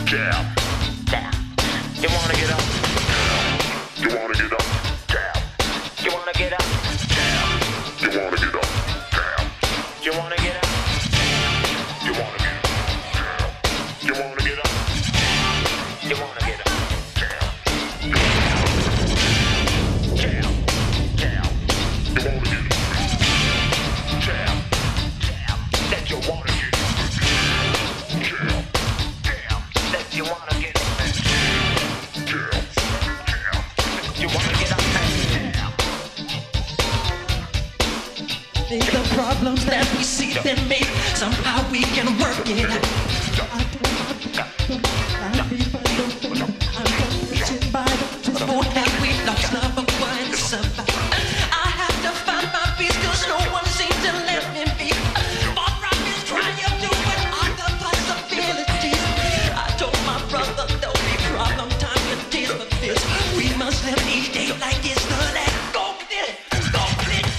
Jam. Jam. You wanna get up? You wanna get up? Jam. You wanna get up? Jam. You wanna get up? Jam. You wanna get up? You wanna get up? Jam. You wanna get up? You wanna get up? Jam. Jam. Jam. You wanna get up? Jam. Jam. That you wanna get up? Jam. Jam. That you wanna get up? Jam. Jam. You wanna get up? Jam. The problems that we see them make, somehow we can work it out. Have we lost number one survive? I have to find my peace, cause no one seems to let me be. My problem is trying to do with all the possibilities. I told my brother there'll be problem time to deal with this. We must live each day like it's the last. Go with it, go with it.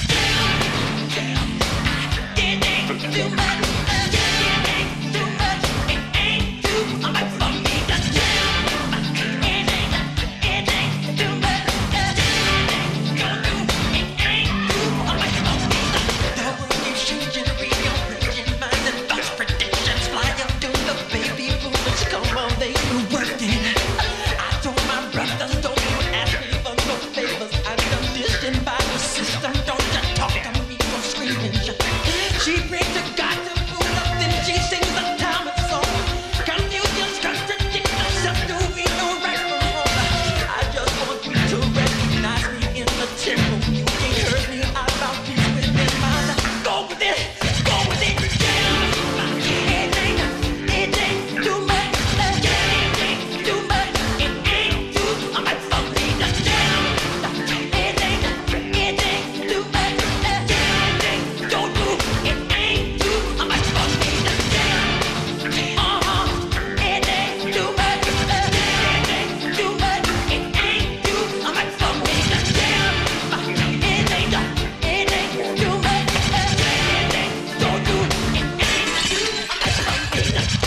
It ain't too much, it ain't too much, it ain't too much for me to do. It ain't too much, it ain't gonna do. It ain't too much for me to do. The world is changing, rearranging minds and thoughts, predictions fly up to the baby boomers. Come on, they will work it. I told my brothers, don't you ask me for no favors. I'm conditioned by the system. Don't you talk to me for screaming. She brings a God to fool up, then she sings a Thomas song. Confusions contradict themselves. Do we know right from wrong? I just want you to recognize me in the temple. You can't hurt me. I found peace within my life. Go with it, go with it. It ain't too much. It ain't too much. It ain't too much for me to do. It ain't too much. Don't do. It ain't too much for me to do. It ain't too much. It ain't too much. It ain't too much for me to do. It ain't too much. Don't do. It ain't too much for me to do.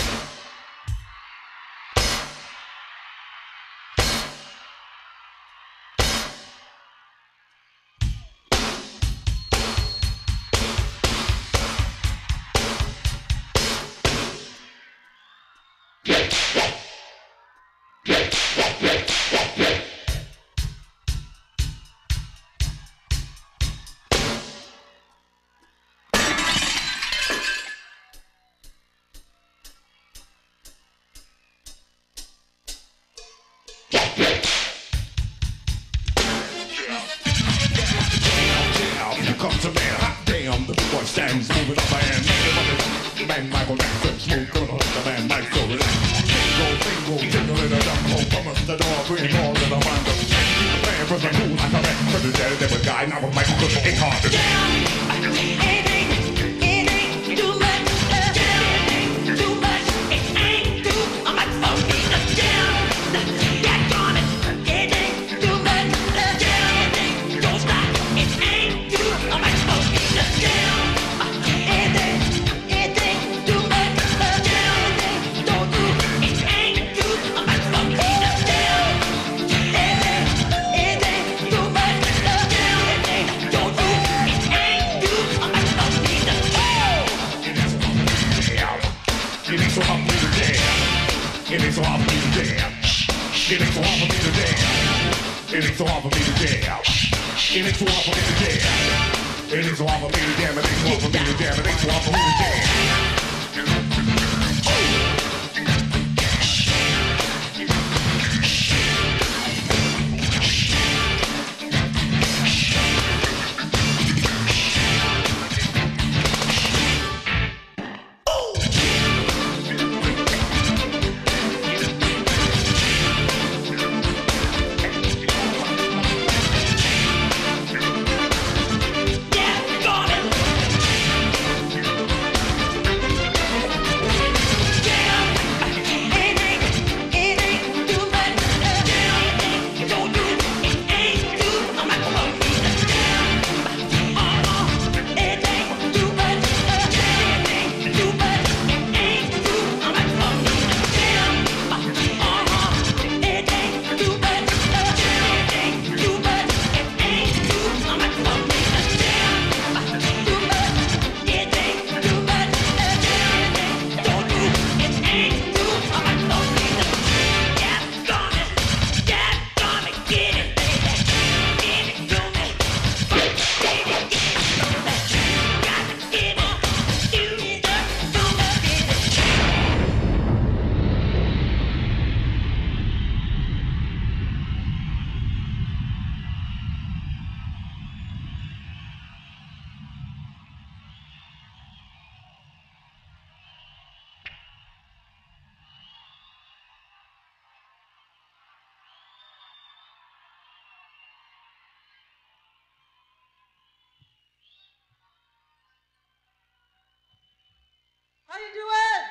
Here comes a man, hot damn, the big boy stands moving up and man Michael Jackson, smooth criminal, the man Mike so relaxed. Bingo, jingle in a dumb hole, come up the door, bring all in a mind of the man was a cool like a man, but the daddy, there was a guy, now with Michael Clifford, it's hard to do. It ain't too much. It ain't too much. It ain't too much for me to do. Get on it. It ain't too much. Don't stop. It ain't too much for me to do. It ain't too much. Don't do. It ain't too much for me to do. It ain't too much. Don't do. It ain't too much for me to do. It ain't so hard for me to jam. It ain't so hard for me to jam. It ain't so hard for me to jam. It ain't so hard for me to jam. It ain't so hard for me to jam. It ain't so hard for me to jam. It ain't so hard for me to jam. It ain't so hard for me to jam. Yeah, got it. you doing?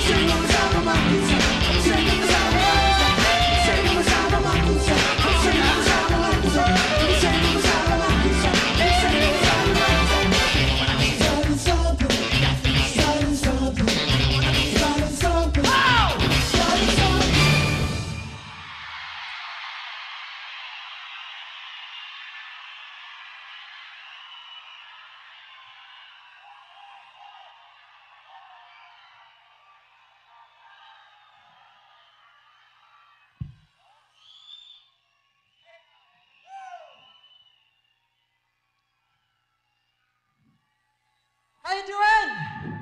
How you doing?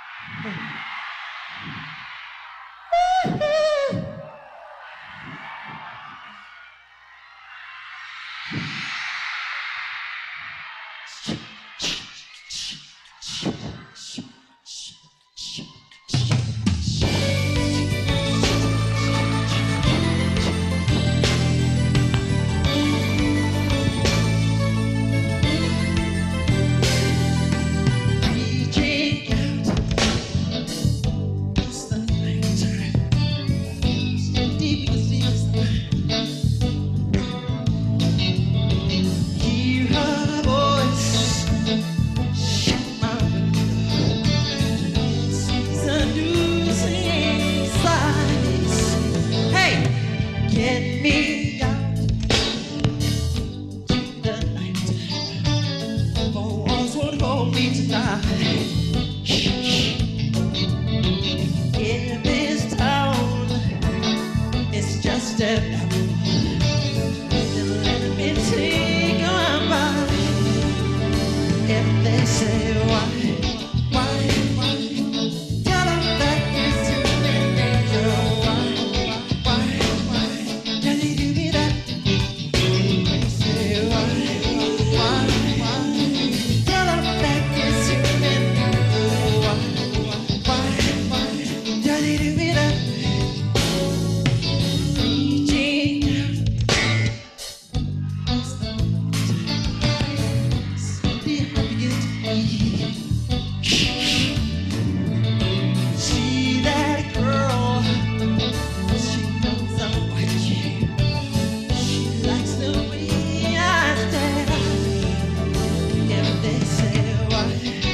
Get me out the night. For walls won't hold me tonight. In this town, it's just a and let me take my body. If they say why, tell them that it's human nature. Why, can you do me that? They say why, tell them that it's human nature. Why, can you do me that? See that girl, she knows I'm watching. She likes the way I stare. If they say why,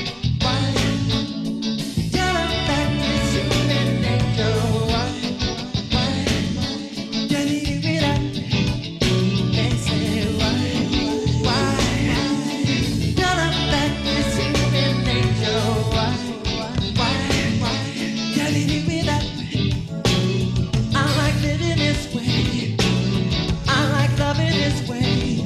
tell them that it's human nature. Why, can you give me that? They say why, tell them that it's human nature. Why, can you give me that? I like living this way. I like loving this way.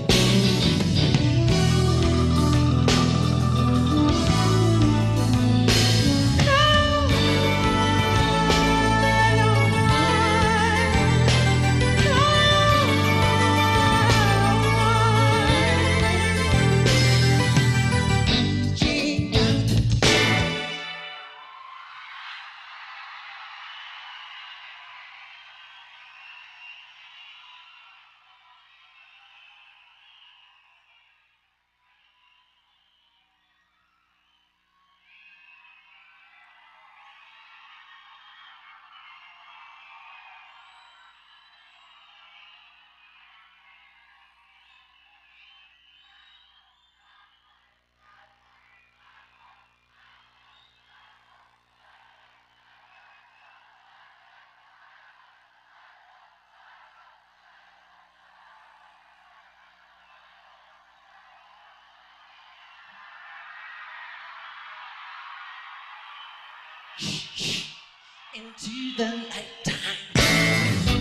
Into the nighttime.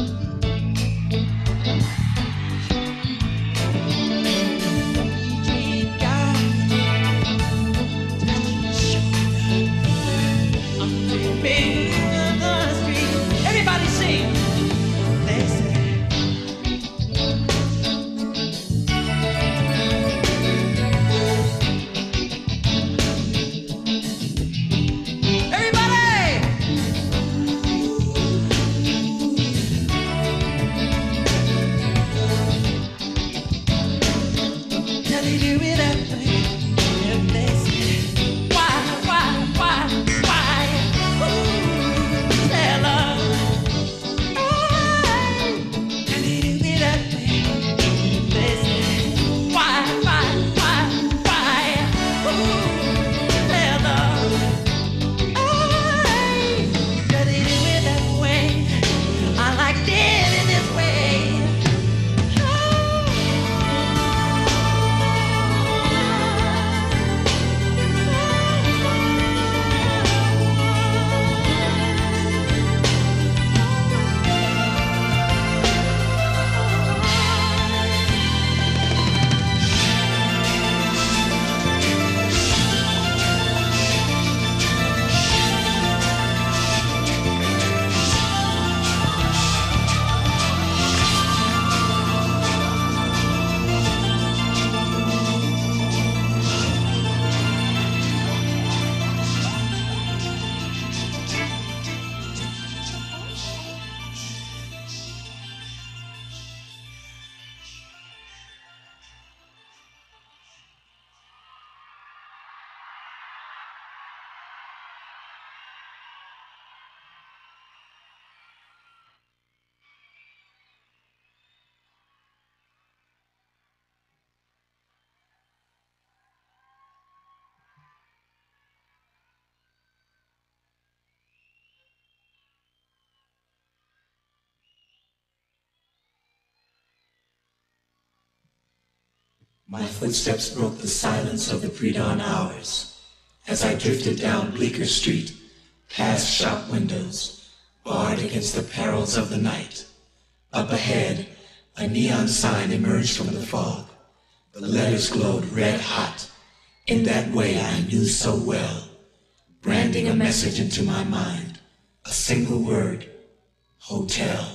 DJ God, touch your shoulder. I'm dreaming of the street. Everybody sing. They say. Everybody! My footsteps broke the silence of the pre-dawn hours as I drifted down Bleecker Street, past shop windows, barred against the perils of the night. Up ahead, a neon sign emerged from the fog. The letters glowed red hot, in that way I knew so well, branding a message into my mind, a single word, hotel.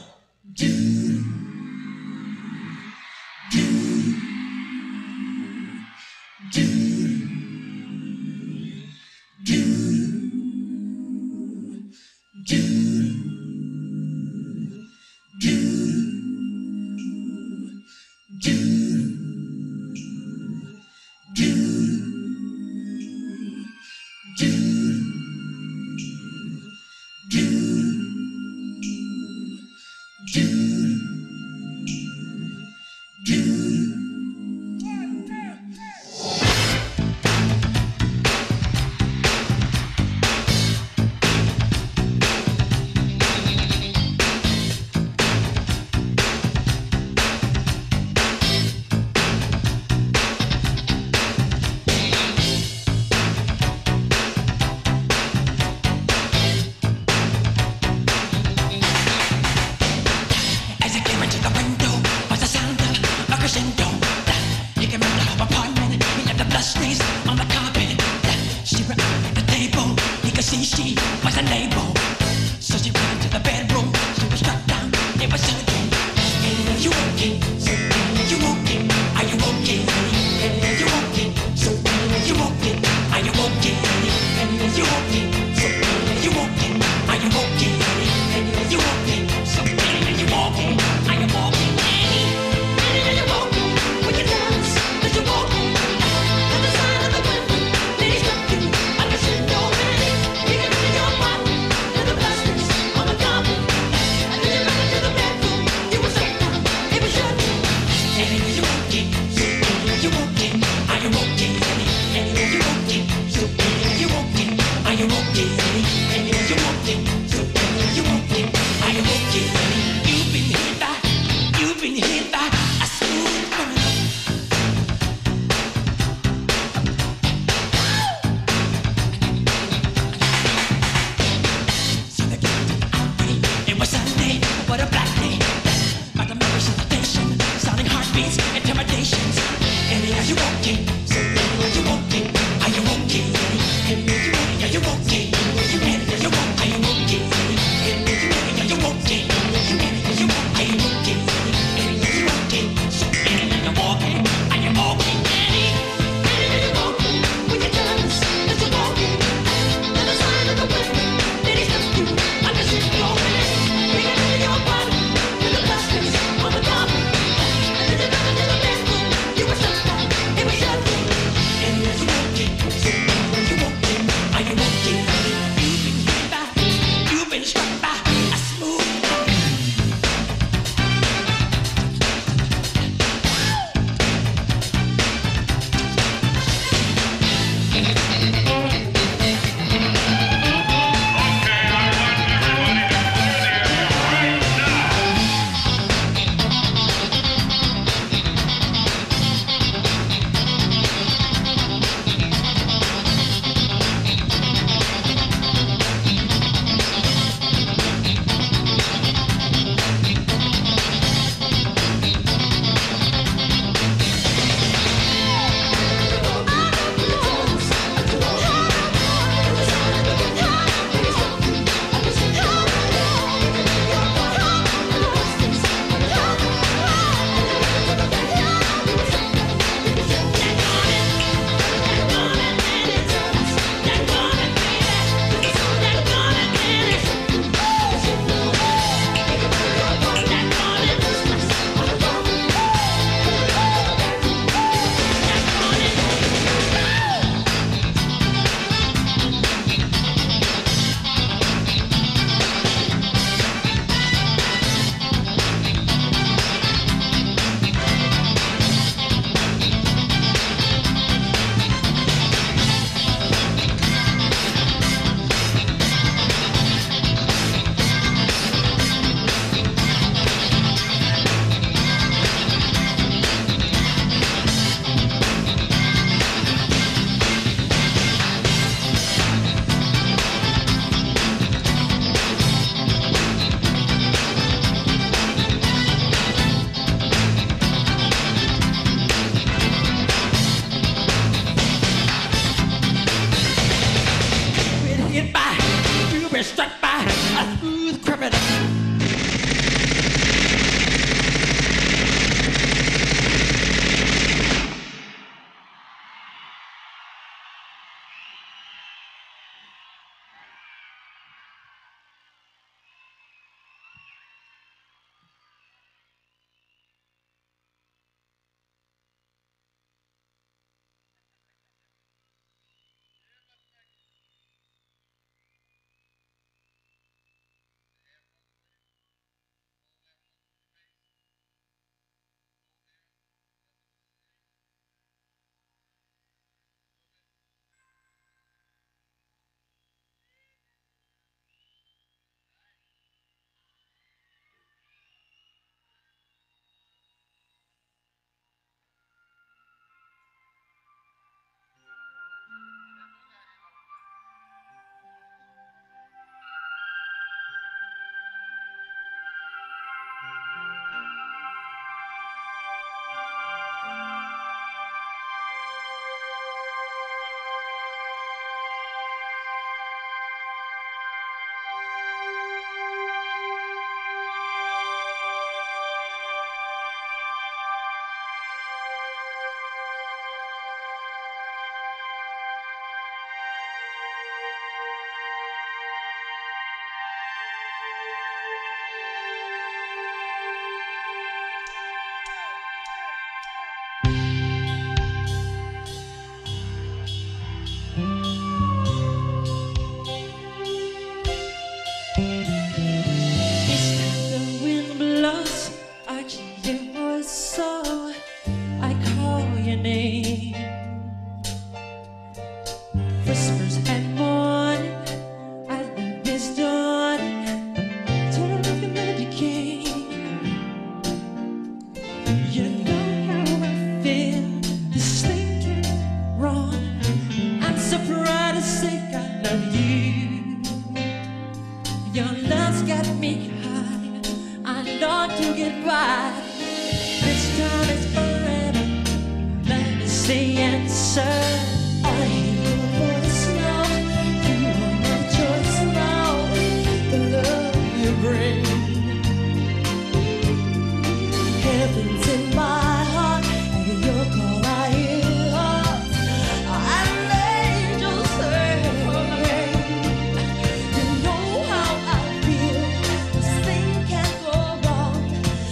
a smooth criminal.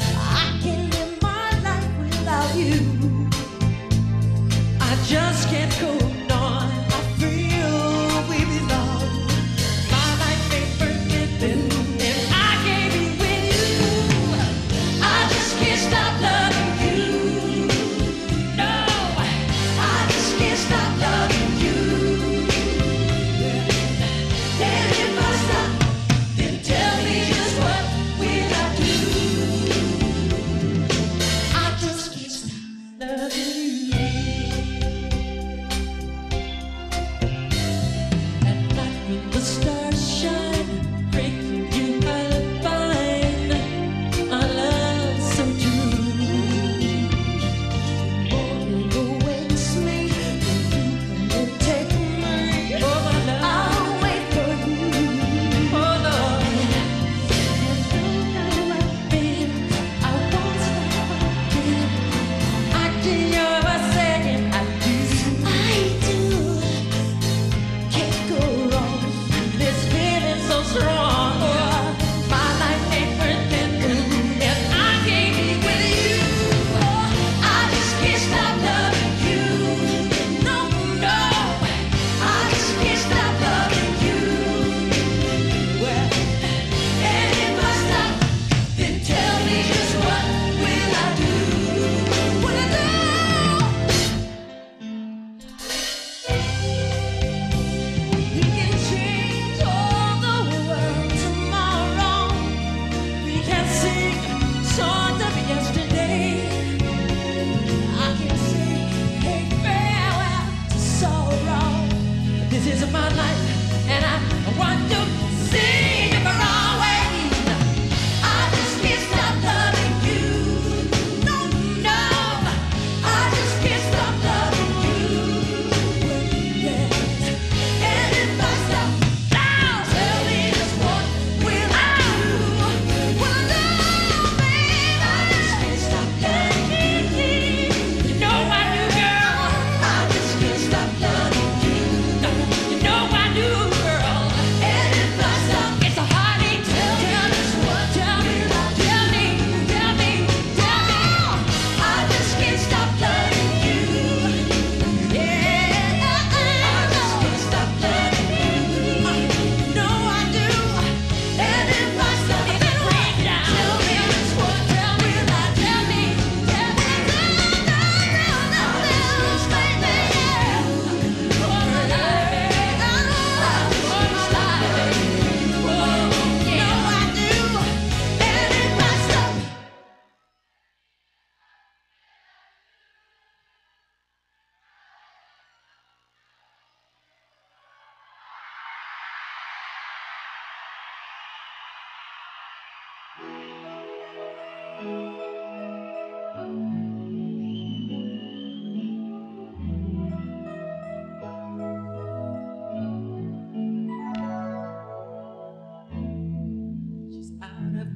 Just can't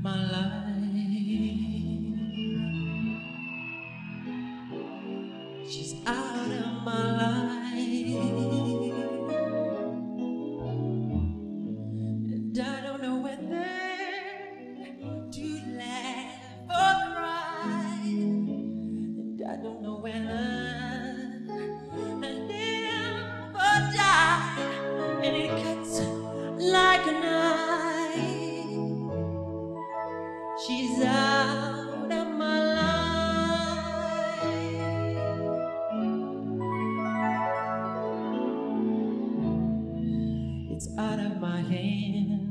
my life. She's out of my life. And I don't know whether to laugh or cry. And I don't know whether to live or die. And it cuts like a knife. She's out of my life. It's out of my hands.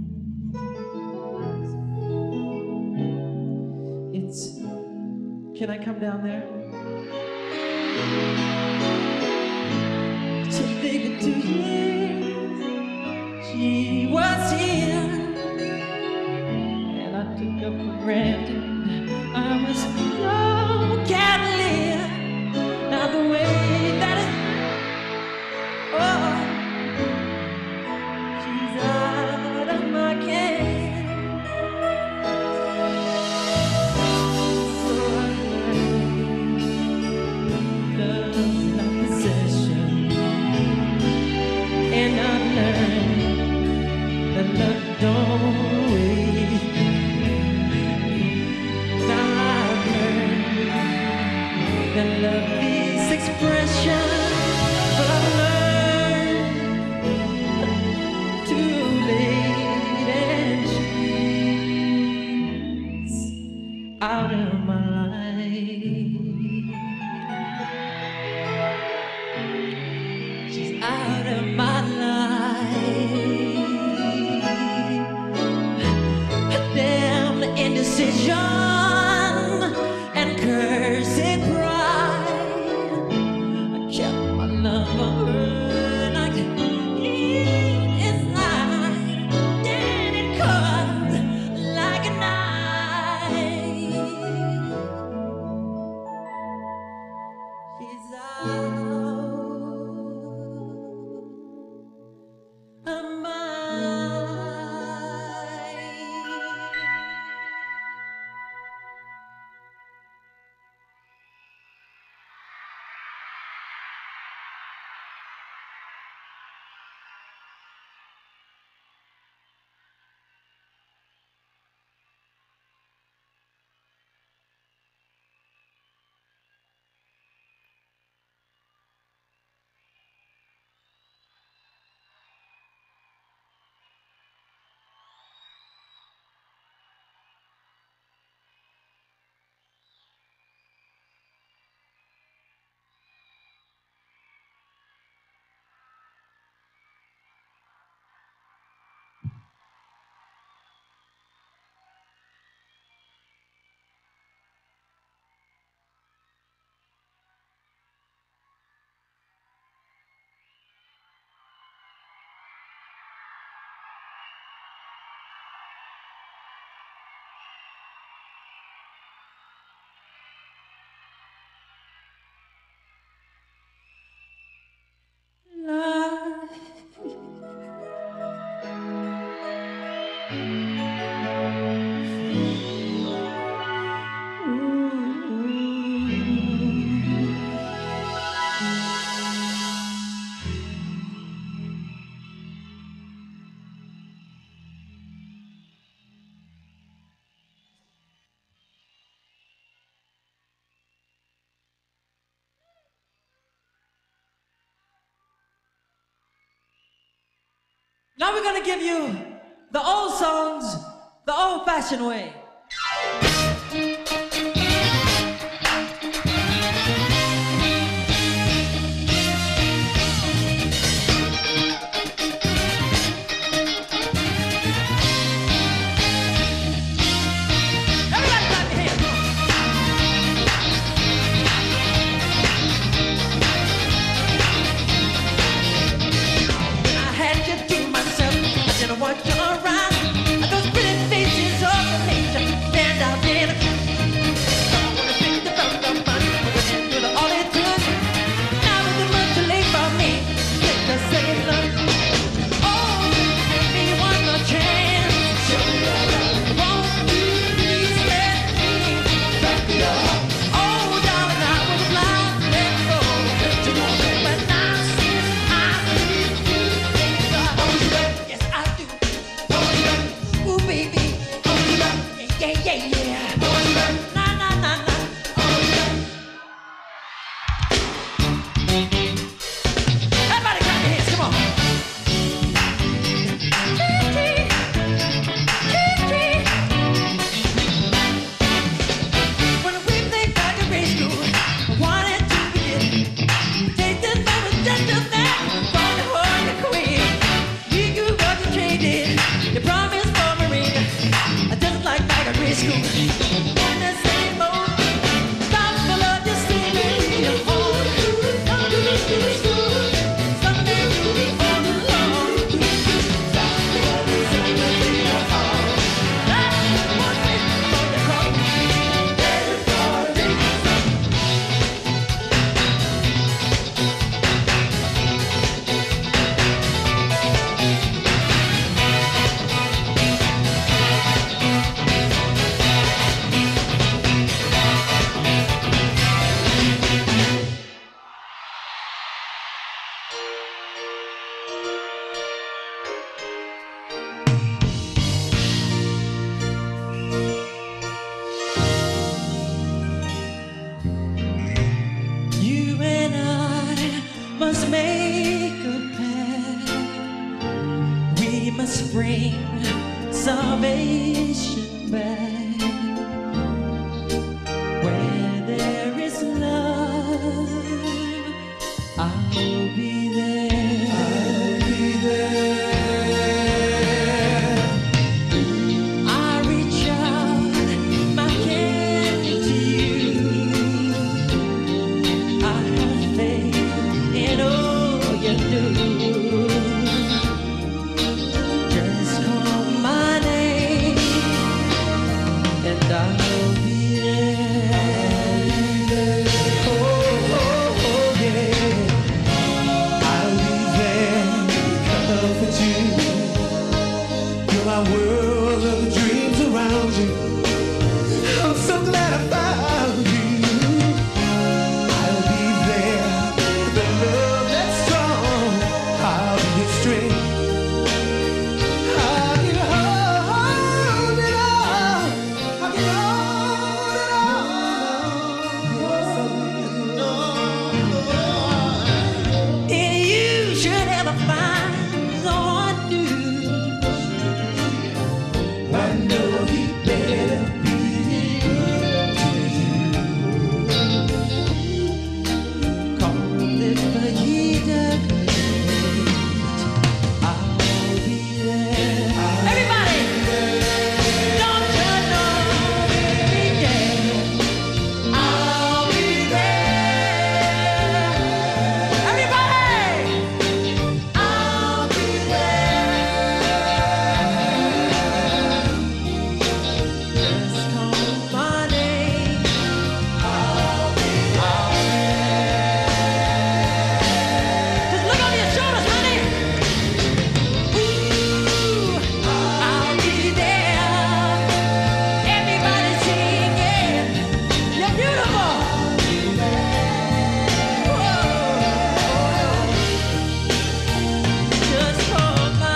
It's. Can I come down there? To figure 2 years she was here, and I took up for granted I was so cavalier. Now the way that it, oh, she's out of my can. So I learned love's not possession, and I've learned that love don't wait. Now I've learned that love is expression, but I've learned too late, and she's out of my life. She's out of my life. Damn indecision and cursed pride. I kept my love on her like inside. Then it cut like a knife. She's out of my life. Now we're gonna give you the old songs the old-fashioned way. Everybody clap your hands. I had you to myself. I didn't want you around. Those pretty faces of the nature. You and I must make a pact. We must bring salvation back. Where there is love, I'll be there. I'll be there. I reach out my hand to you. I have faith in all you do. Just call my name and I'll be there. Oh, oh, oh, yeah. I'll be there because of you. You're my world of dreams around you. I'm so glad I found you. I'll be there, the love that's strong. I'll be your strength. I can hold it all. I can hold it all. And you should ever find someone new. I know he better be good to you. Call it the heat of I'll be there. Everybody, don't you know every day I'll be there. Everybody, I'll be there. Just call my name. I'll be there. Just look over your shoulders, honey. Ooh, I'll be there. Everybody singing. You're beautiful. Whoa. Just call my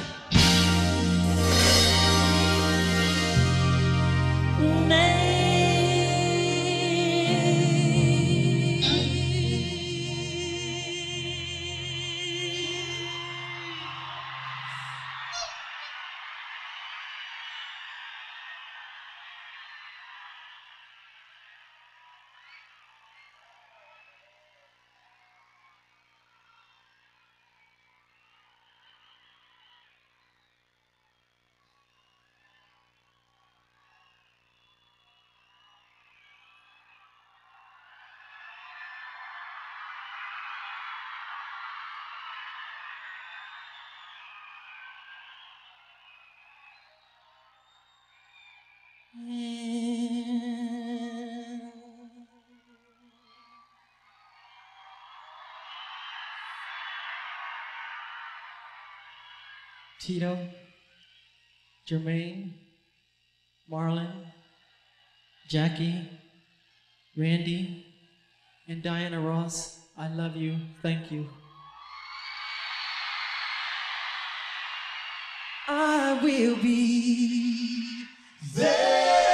Tito, Jermaine, Marlon, Jackie, Randy, and Diana Ross, I love you. Thank you. I will be there.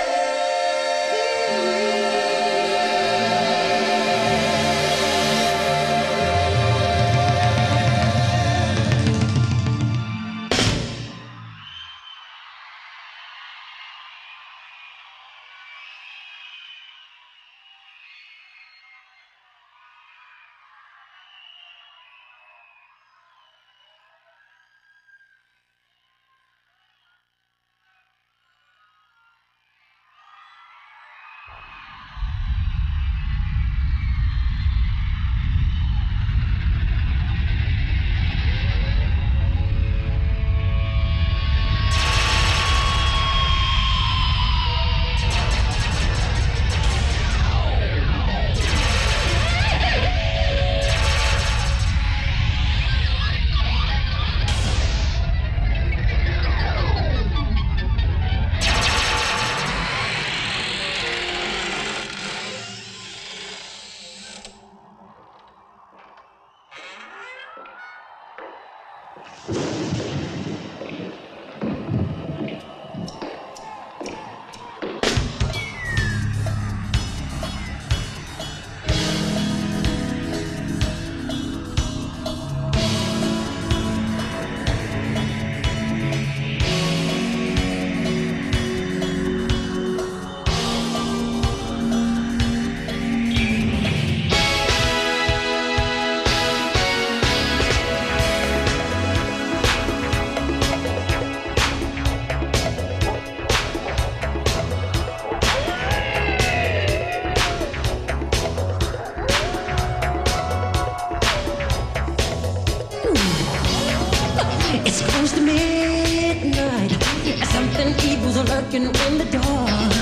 lurking in the dark.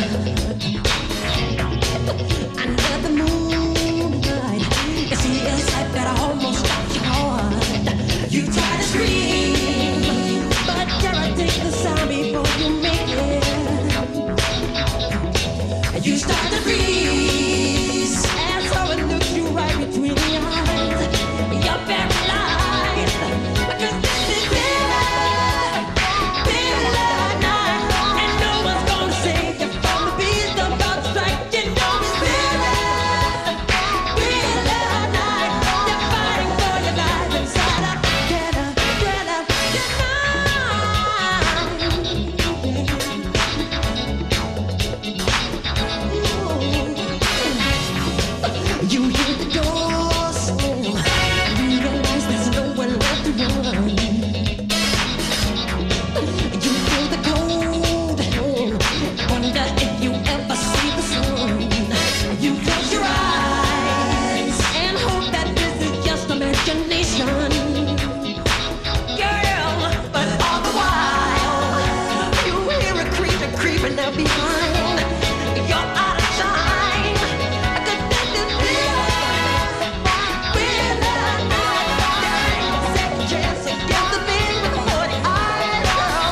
Under the moonlight, you see a sight that almost stops your heart. You try to scream, but terror takes the sound before you make it. You start to freeze, and so it looks you right between the eyes. You're paralyzed, because this is real, real night, and no one's gonna save you from the beast about to strike. You know it's real night. You're fighting for your life inside a thriller tonight. You hear the door slam, you realize there's nowhere left to run. You feel the cold hand, wonder if you ever see the sun. You close your eyes and hope that this is just imagination, girl. But all the while, you hear a creature creeping up behind. You're out of time, 'cause this is real night. There ain't no second chance against the man with the bloody eyes, girl.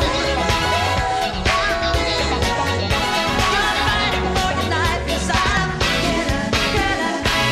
You're fighting for your life inside a thriller.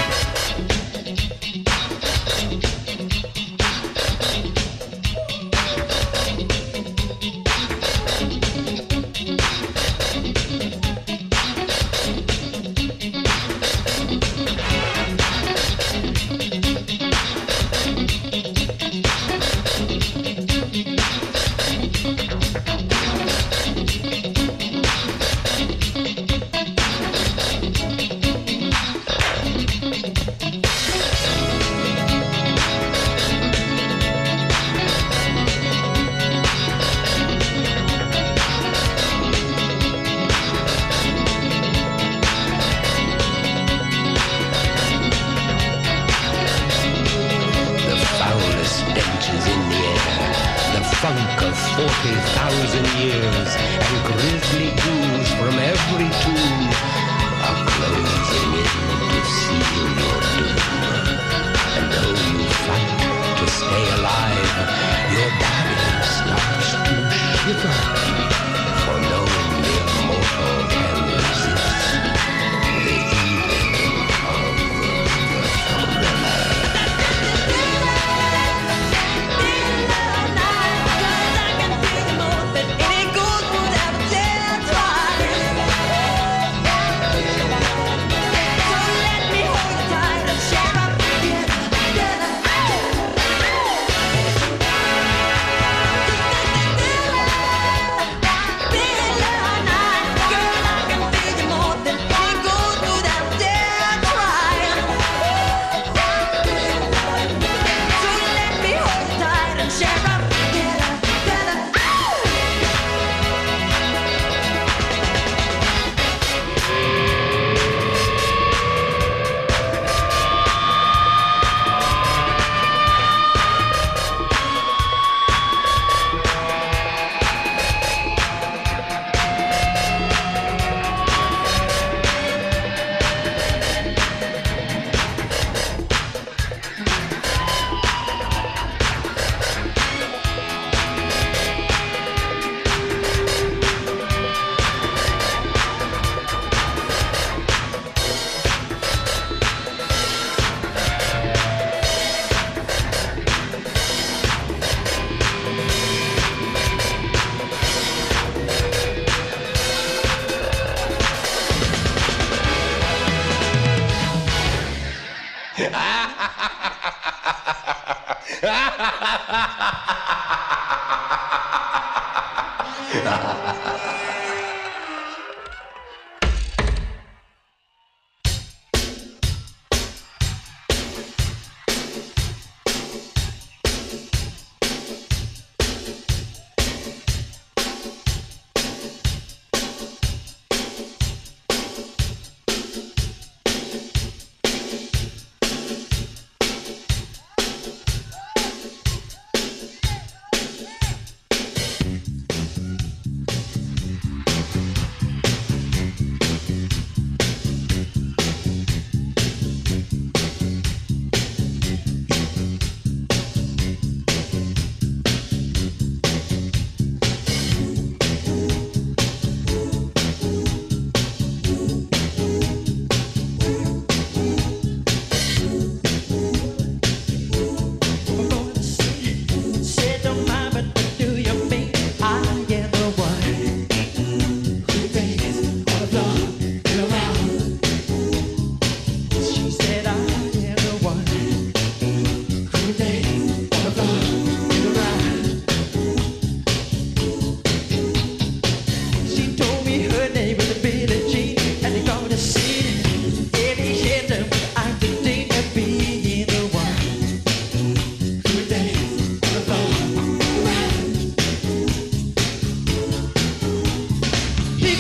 The foulest stench is in the air, the funk of 40,000 years, and grisly ghouls from every tomb are closing in to seal your doom. And though you fight to stay alive, your body starts to shiver, for no mere mortal can resist the evil of the thriller.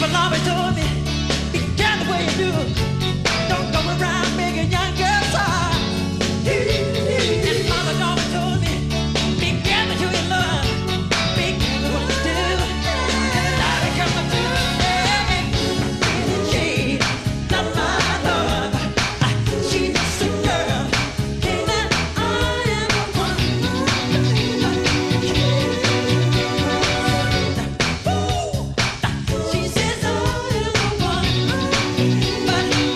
My mama told me, be careful what you do. Don't go around making young girls high. And mama Norma told me, be careful who you love. Be careful what you do. Now they come to she not my love. She's just a girl. Ain't that I am the one. She says I am the one. But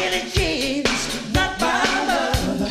really changed, not by love.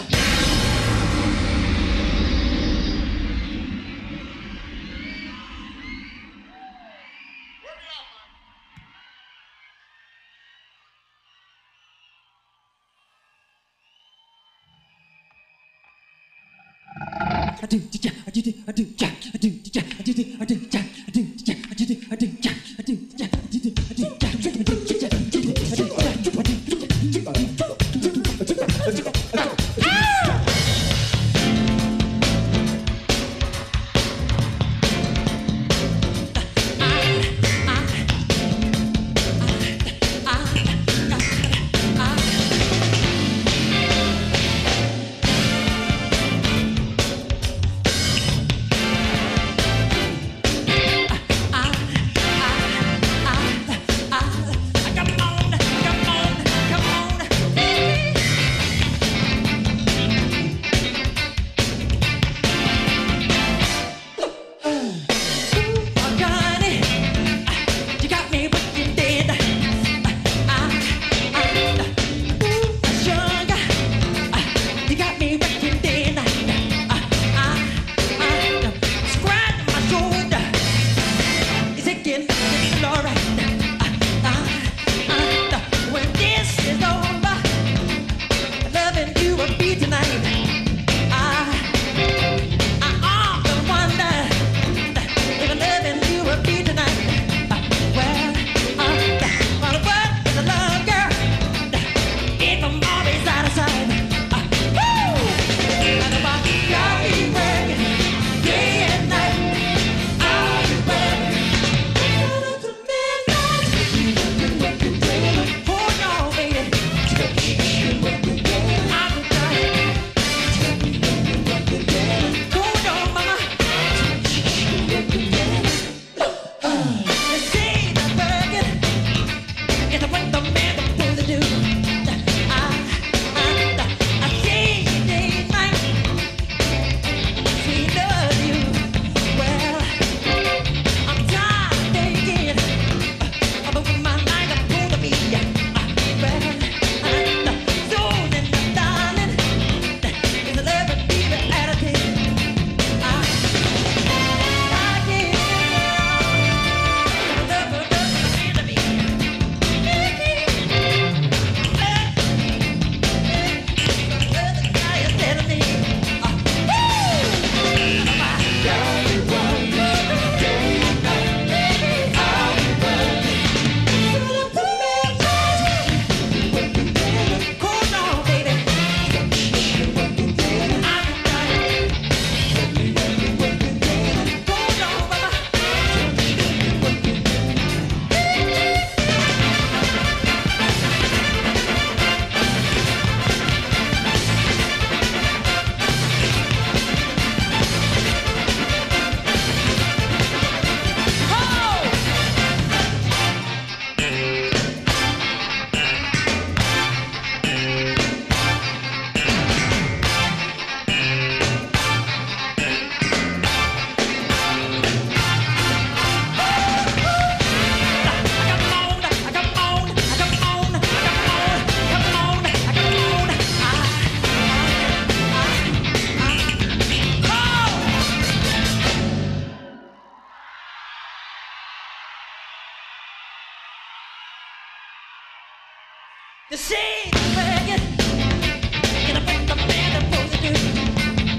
The same wagon, and I put the man that pulls it through.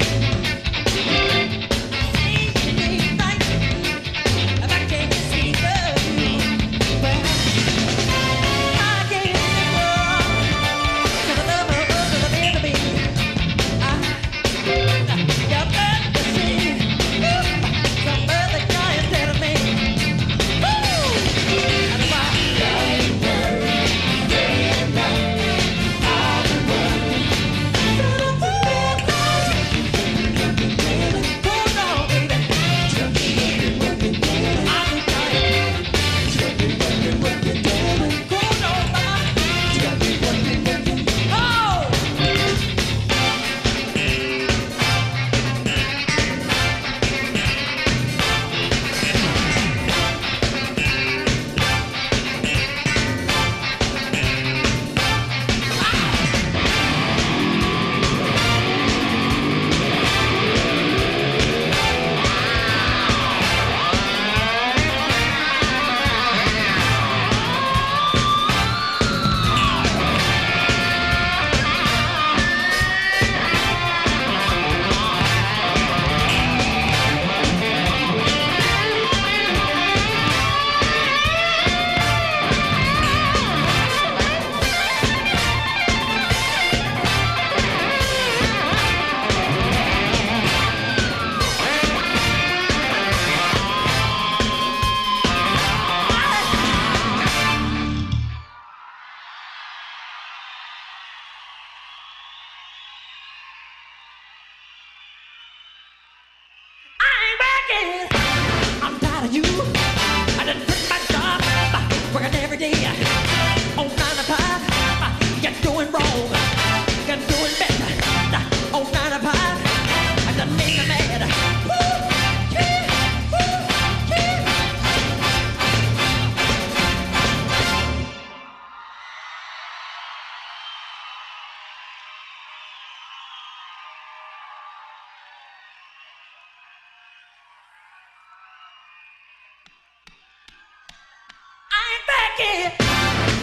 Same night, and I can't see you. Well, I can't go to the lover of the enemy. You're about to see some other guy is telling me. Woo! And why?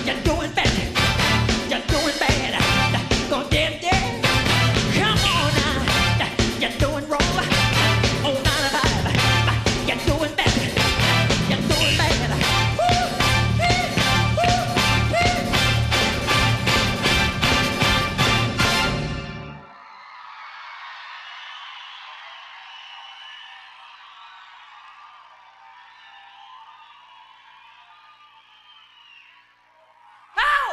You're doing bad. You're doing bad. Go dead, dead. Come on now. You're doing wrong. Oh, 95. You're doing bad. You're doing bad. Woo! Ah!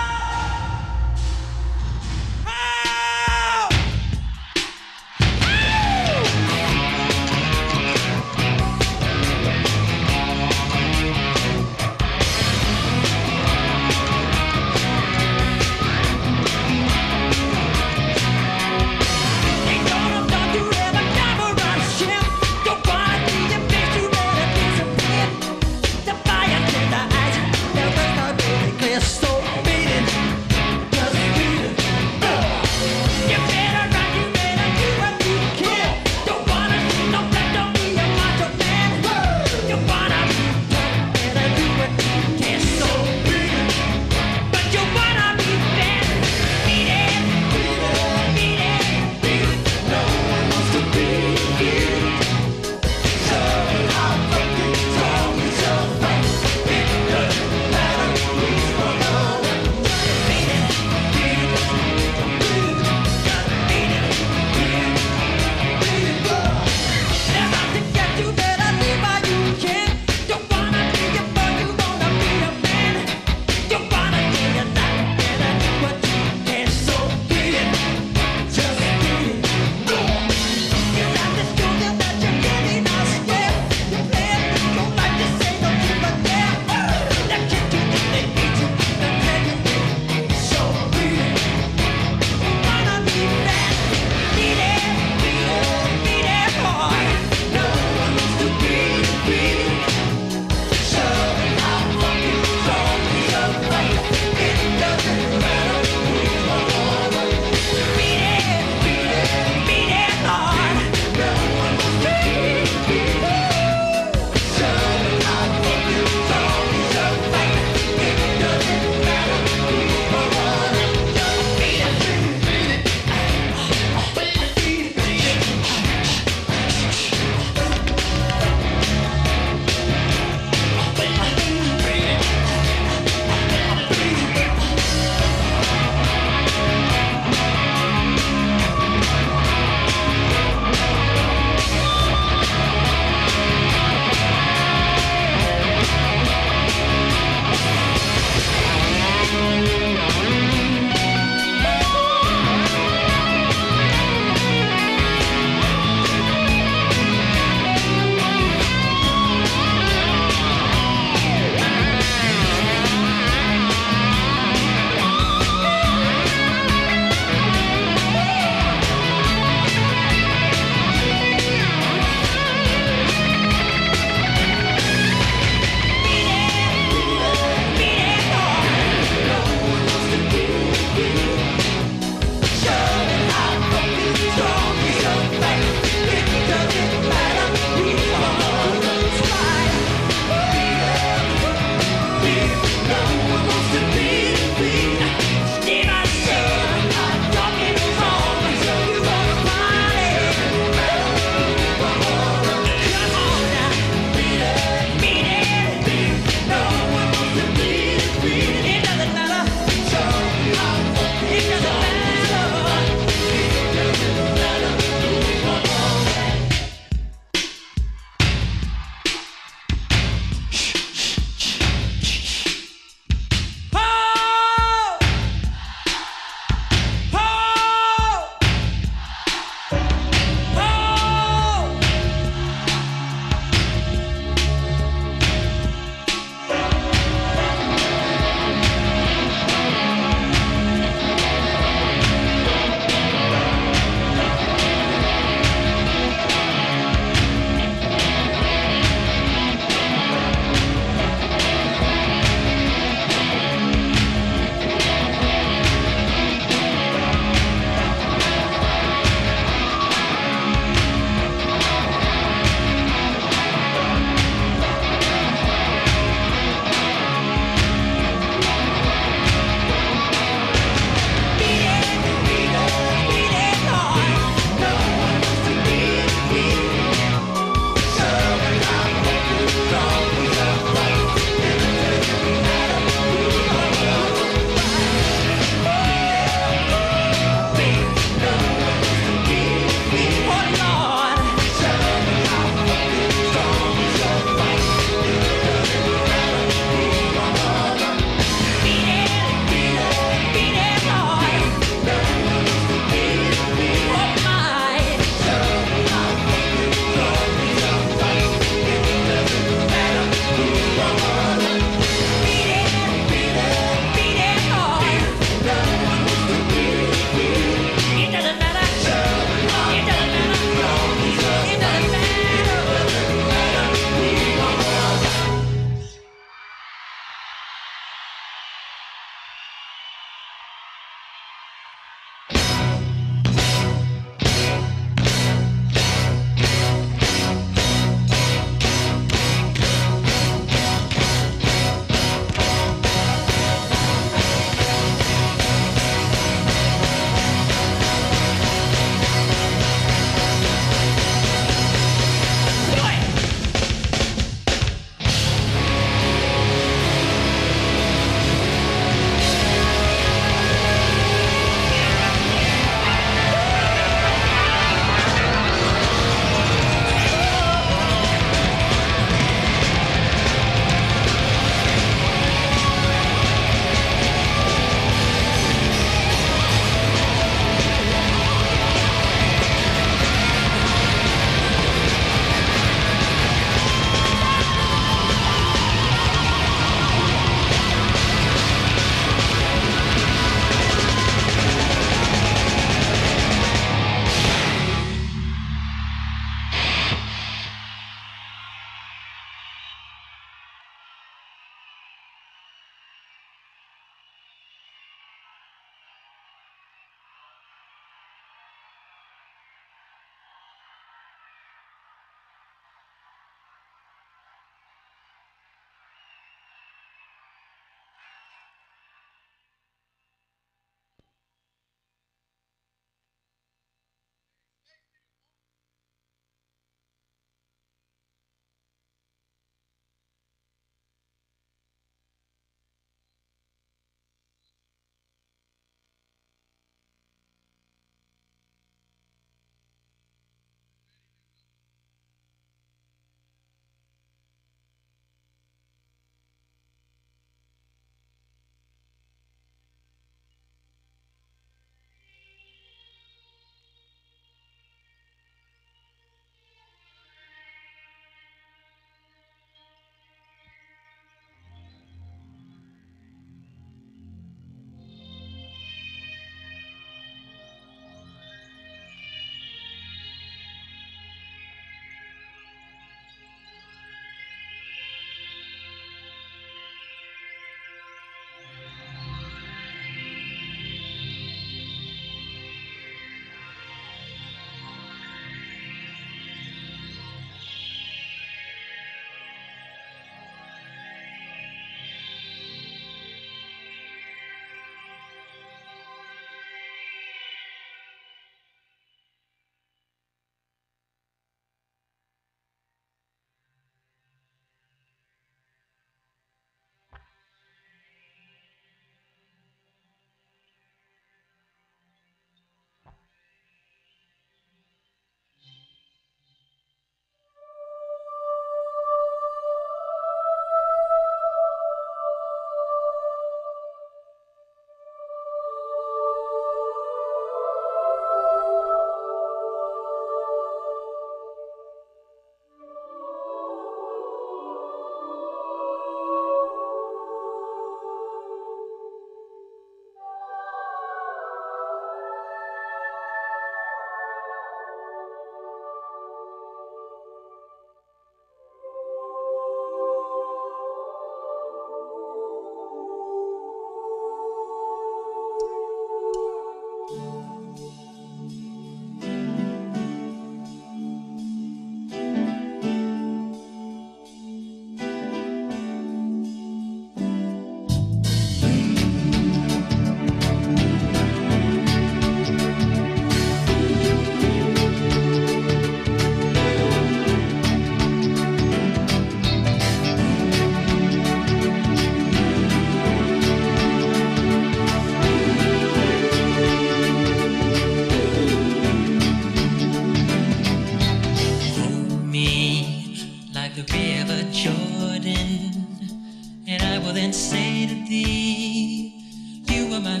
are my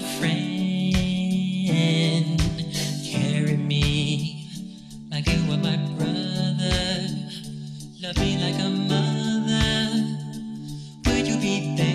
friend. Carry me like you were my brother. Love me like a mother. Would you be there?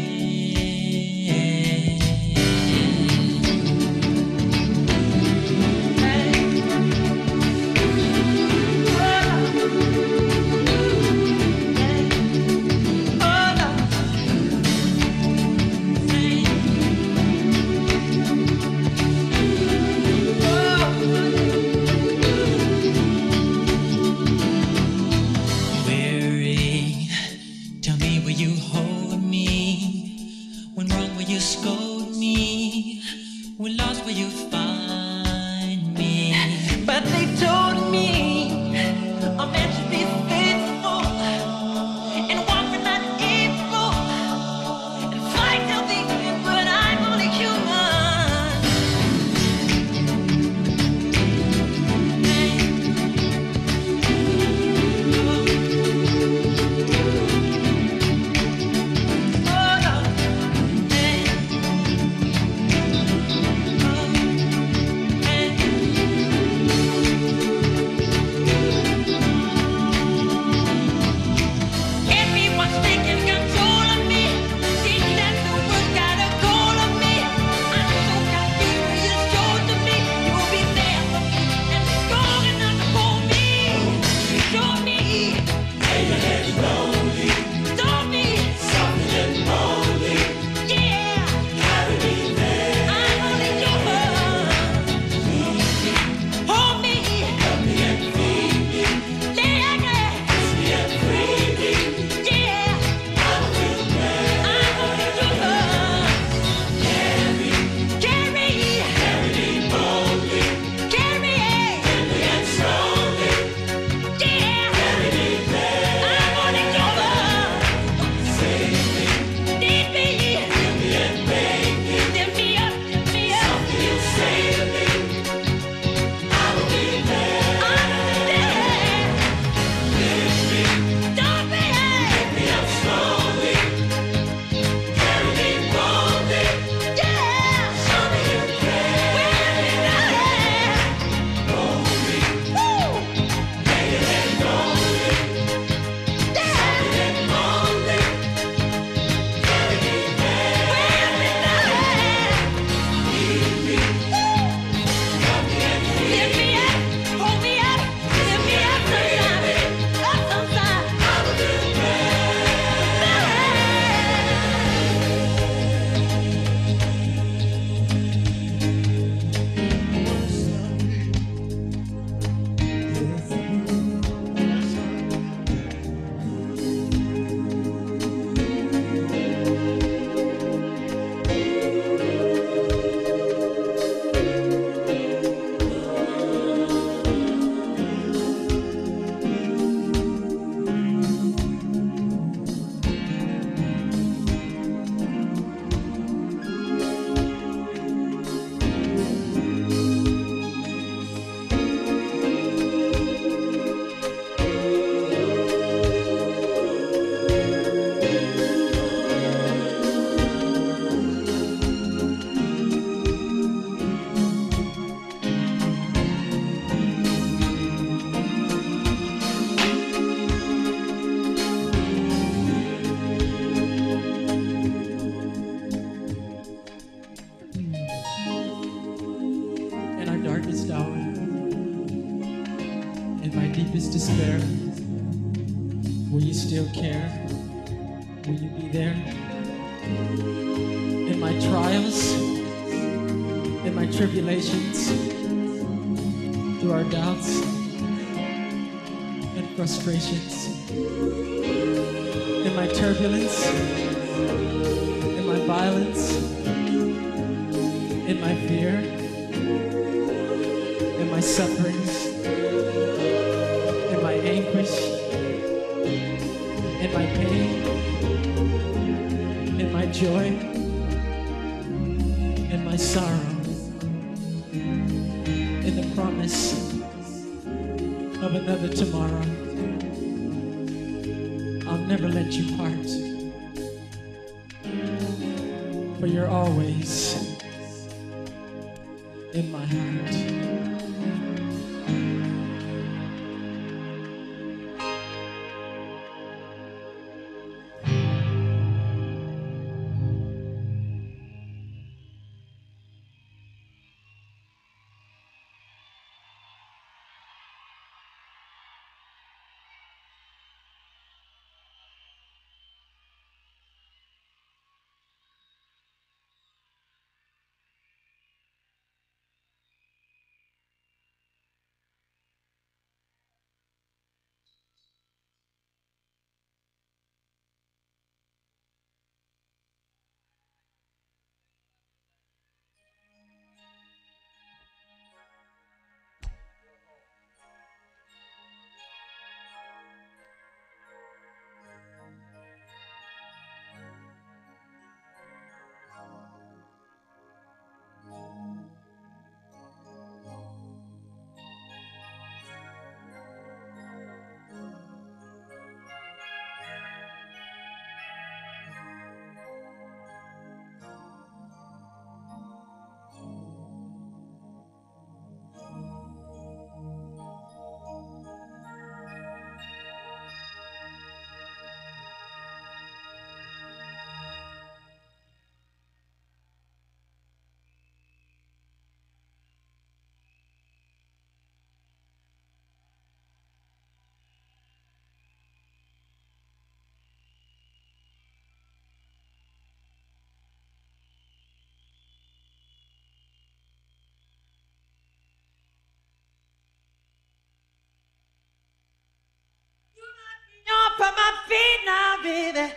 Tell me, will you hold me? When wrong, will you scold me? When lost, will you find me? But they told me a man should be faithful and walk when not evil and fight till the end, but I'm only human. Everyone's taking control of me. Seems that the world got a hold of me. I'm so confused. Will you show to me? You'll be there for me and strong enough to hold me. Show me. Lay your head slowly. Show me. Something lonely. Yeah. Carry me there. I'm only human. Hold me. Help me and feed me. Lay your head. Kiss me and free me. Yeah. I'm only human. Carry me boldly. Carry me and slowly. Yeah. Carry me there. I'm only human. Save me. Need me. Fill me and make me. Lift me up. Something you say to me. I will be there. I'm there. Lift me. Don't be Pick me up slowly. Carry me boldly. Yeah. Show me you care. We'll be there. Hold me. Woo. Lay your head slowly. Yeah. Something lonely. Carry me there. We'll be there. Lead me. Help me and feed Lift me up. Hold me up. Lift me up sometime. Up sometime. I will be In our darkest hour, in my deepest despair, will you still care? Will you be there? In my trials, in my tribulations, through our doubts and frustrations, in my turbulence, in my violence, in my fear, in my sufferings, in my anguish, in my pain, in my joy, in my sorrow, in the promise of another tomorrow. I'll never let you part, for you're always in my heart. Off of my feet now, baby.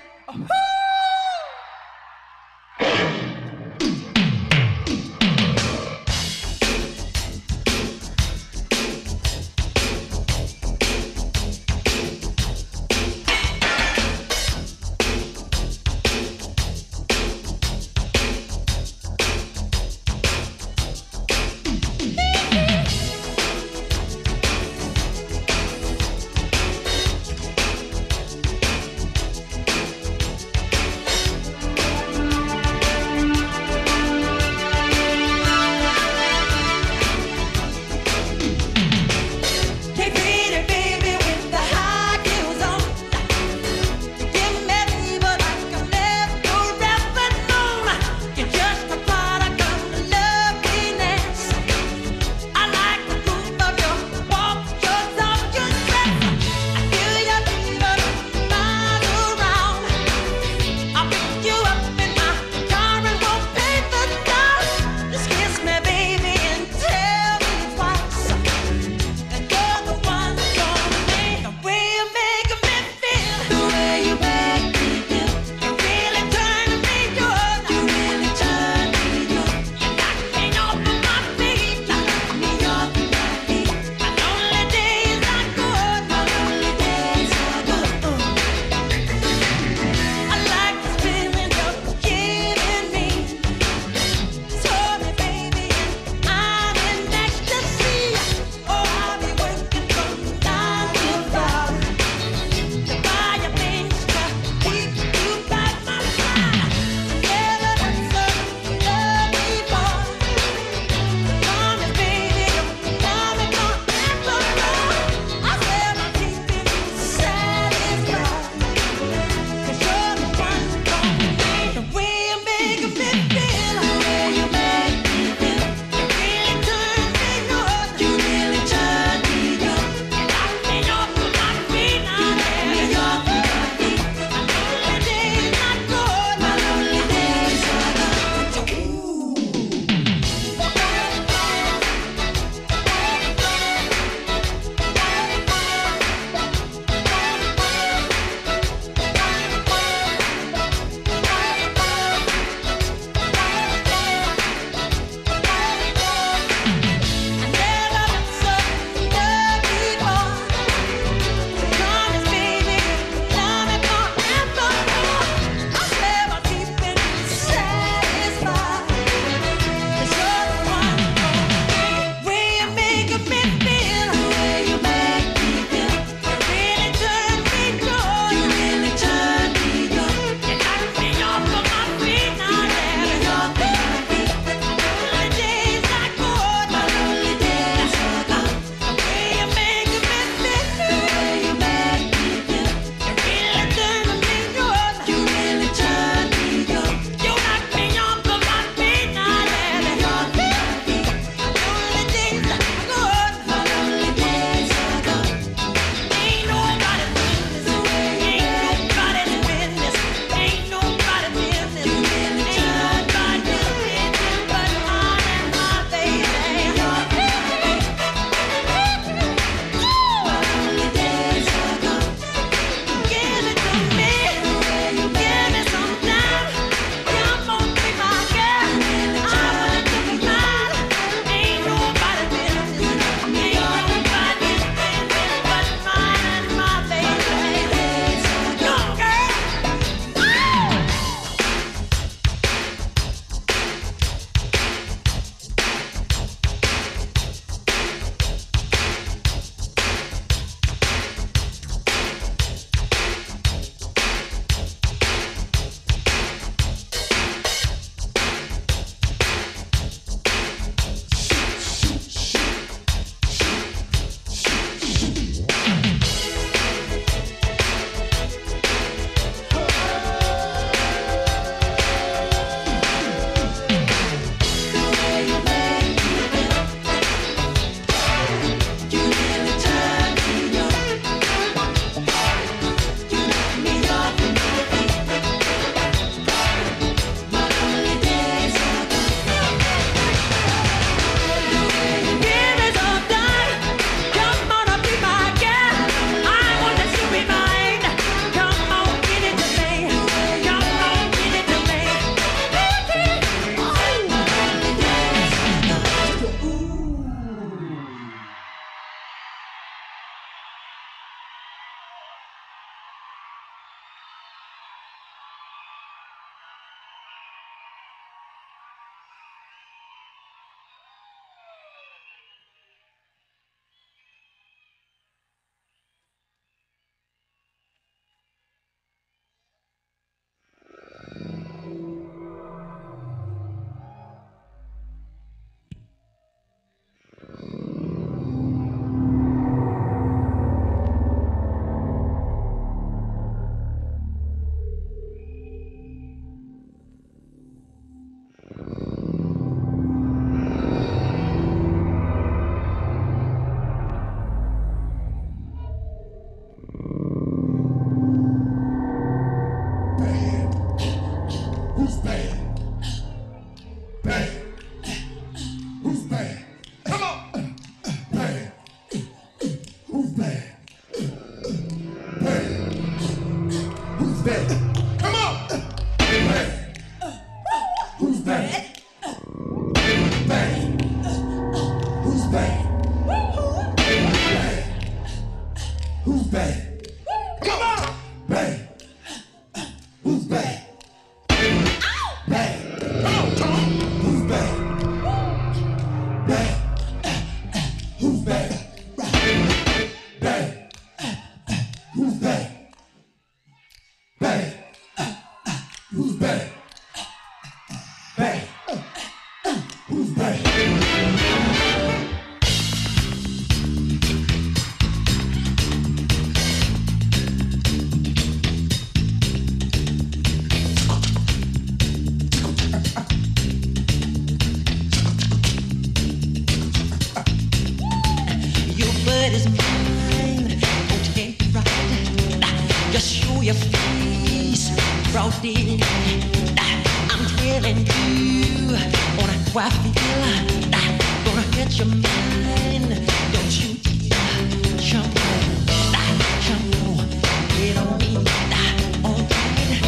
did. I'm telling you, on how I feel. Gonna hurt your mind. Don't you jump on, get on me, alright.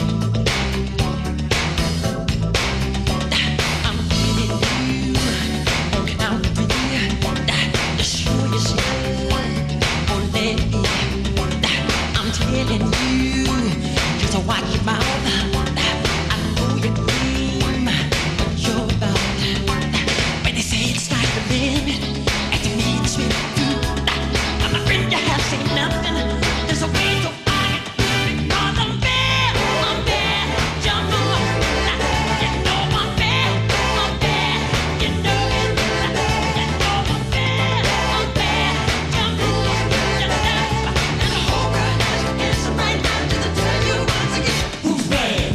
I'm feeling you on count of three. Just show yourself, oh lady. I'm telling you, just watch your mouth. I know your dream, what you're about. When they say it's like the limit, and to me it's with you. I'm a friend, you have seen nothing. There's a way to find it, because I'm bad, jump on. You know I'm bad, you know it. You know I'm bad, jump on. You know, and the whole world has to answer right now to the tell you once again, who's bad?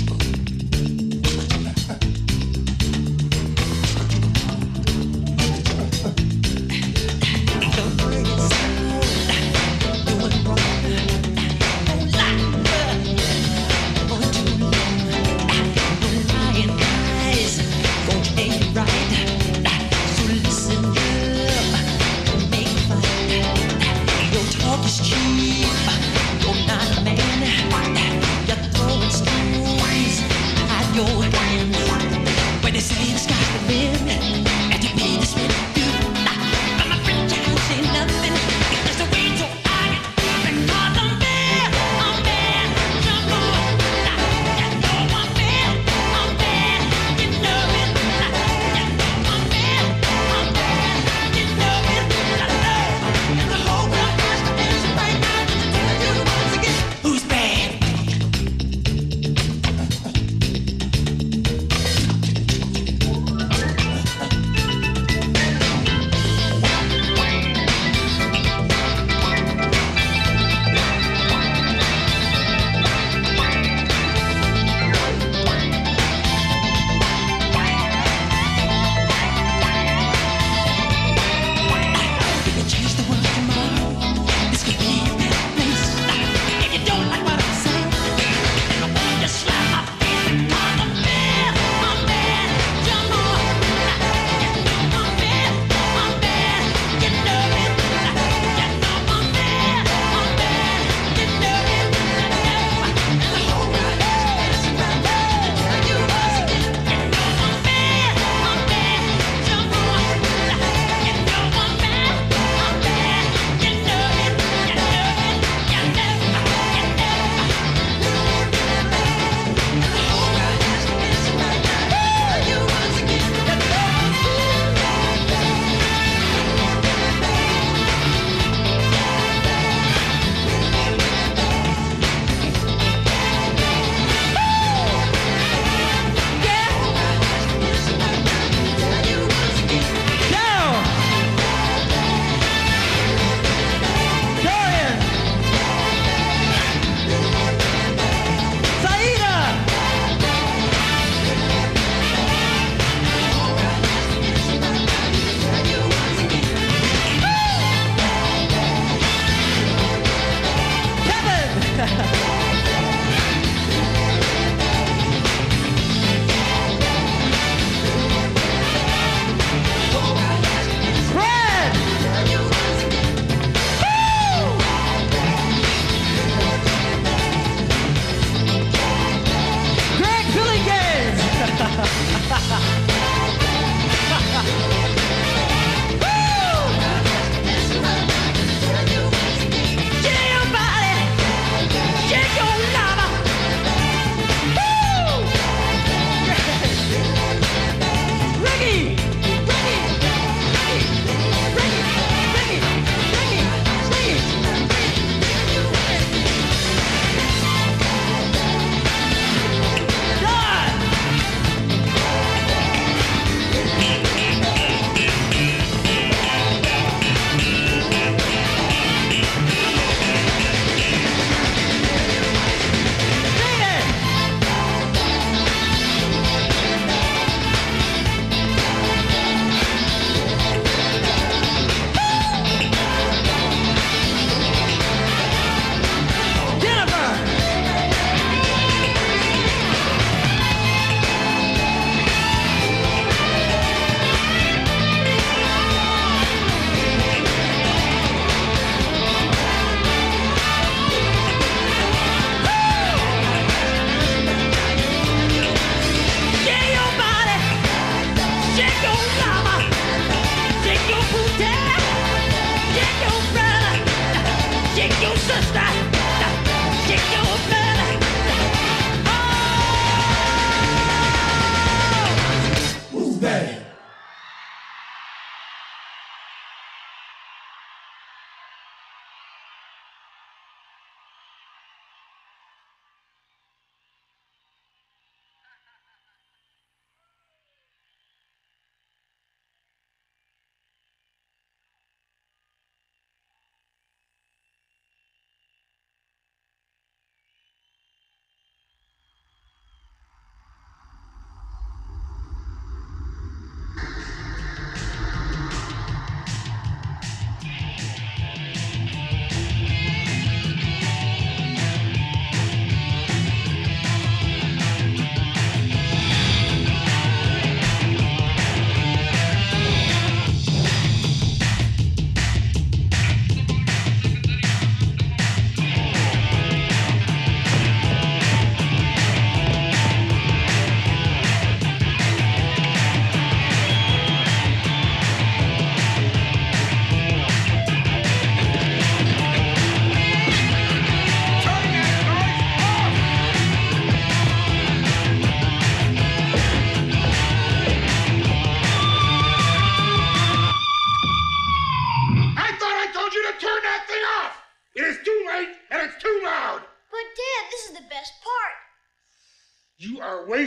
Don't worry, it's doing wrong. Don't lie, going too long. Don't lying eyes, gon' tell you right. So listen up, don't make a fight. Your talk is cheap, you're not a man. You're throwing stones at your hands. When they say the sky's the limit, and to me this will do. I'm a friend, you don't say nothing. There's a way to hide it, because I'm bad, jump on. You know I'm bad, you know it. You know I'm bad, you know it. I know, and the whole world has to answer right now to tell you once again, who's bad?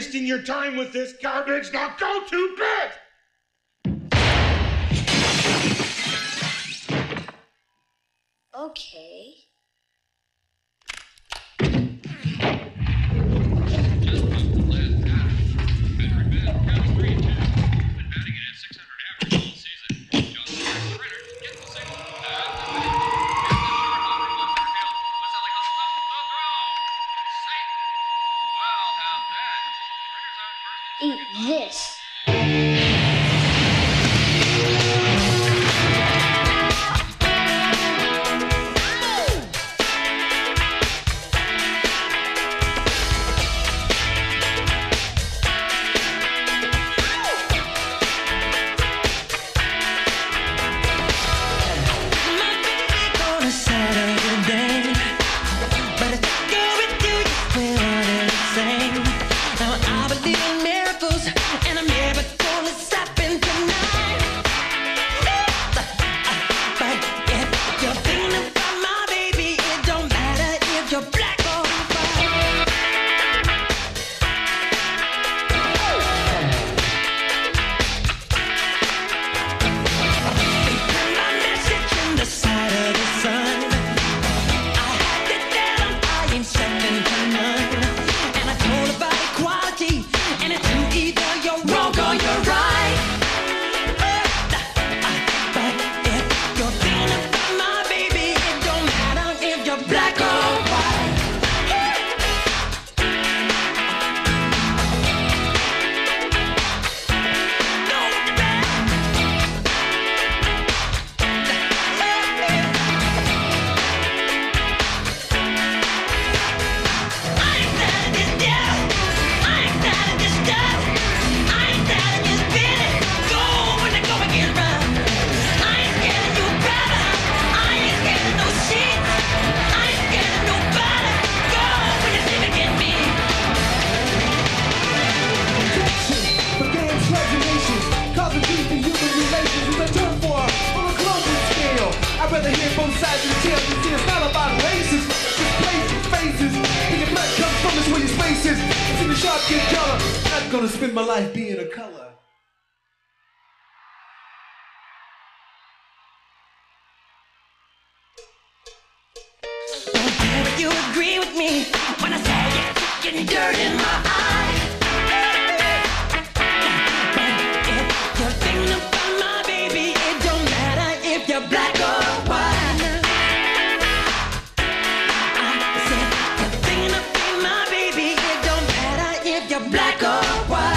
wasting your time with this garbage. Now go to bed! Okay. Eat this. Gonna spend my life being a color. Would you agree with me when I say you're kicking dirt in my eye? But if you're thinking about my baby, it don't matter if you're black or white. I said you're thinking about my baby, it don't matter if you're black or white.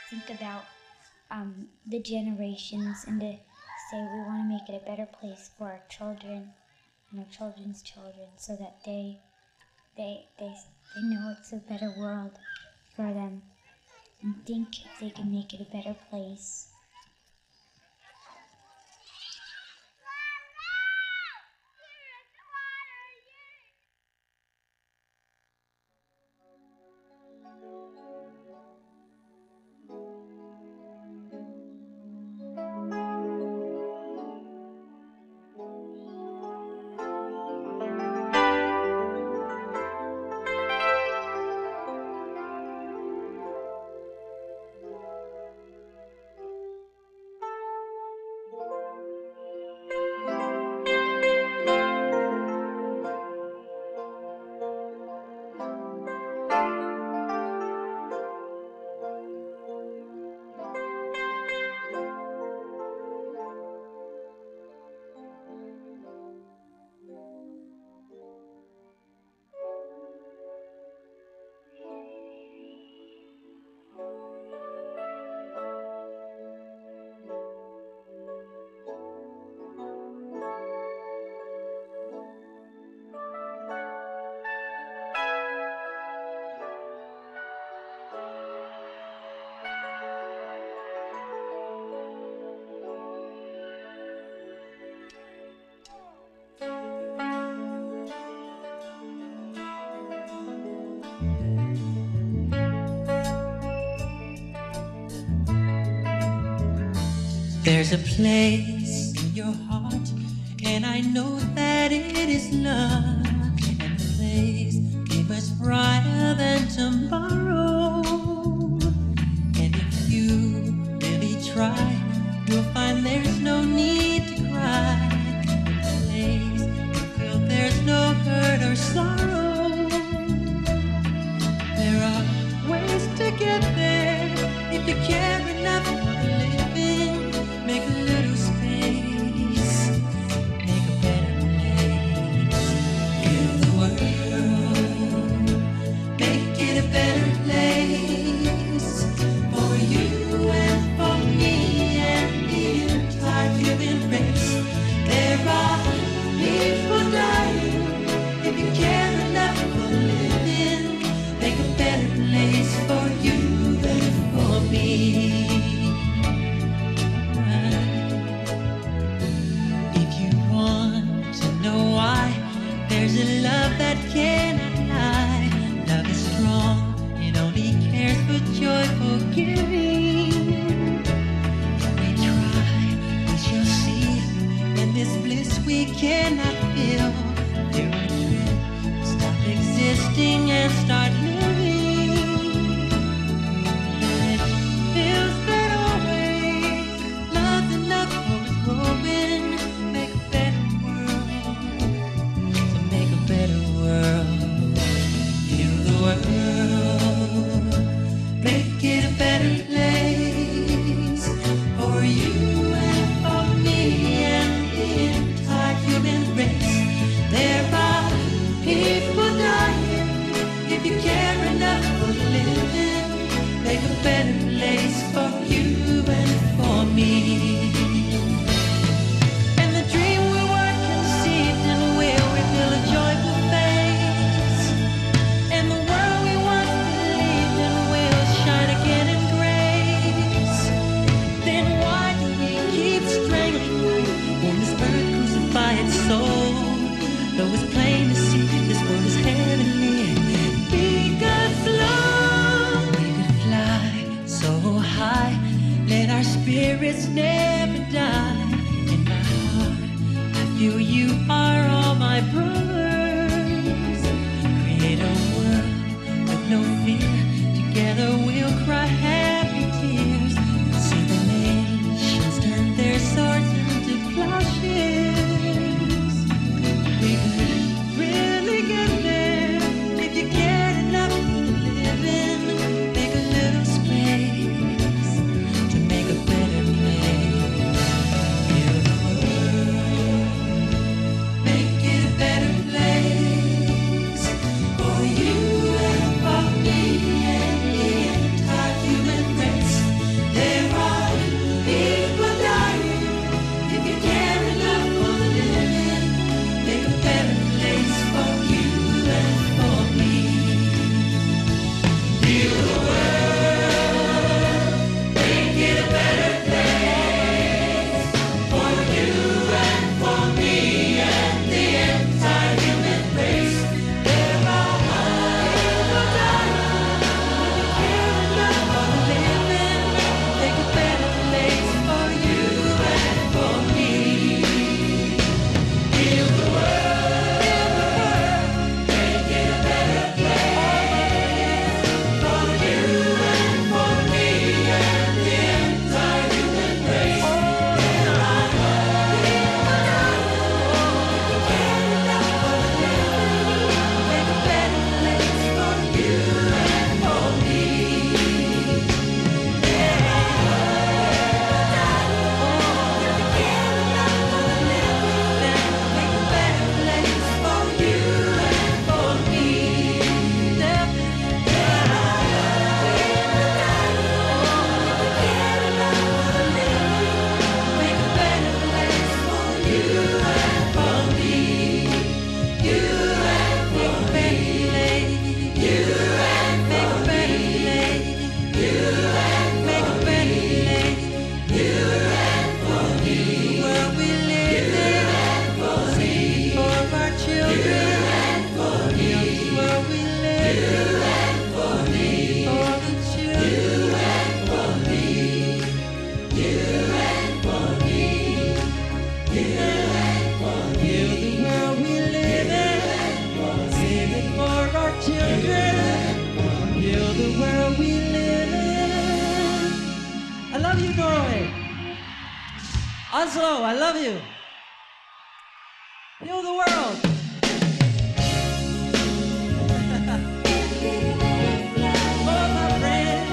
think about the generations and to say we want to make it a better place for our children and our children's children, so that they know it's a better world for them and think they can make it a better place. There's a place in your heart, and I know that it is love. And the place is much brighter than tomorrow. And if you really try, you'll find there's no need to cry. In the place you feel there's no hurt or sorrow. There are ways to get there if you care enough for the living. Make a little space, make a better place in the world. Make it a better place for you and for me and the entire human race. There are people dying if you care enough for living. Make a better place for you and for me. There's a love that cannot lie. Love is strong, it only cares for joyful giving. If we try, we shall see. In this bliss we cannot feel. There are dreams, stop existing and start living. And it feels that always love's enough for us growing. Make a better better world, heal the world, make it a better place for you and for me and the entire human race. There are people dying if you care enough for living. Make a better place for you and for me. Though it's plain to see this world is heavenly, we could flow, we could fly so high, let our spirits never die. In my heart, I feel you are all my brothers. Create a world with no fear, together we'll cry happy tears. See the nations turn their swords into plowshares. We could Oslo, I love you. Heal the world. Oh, my friend.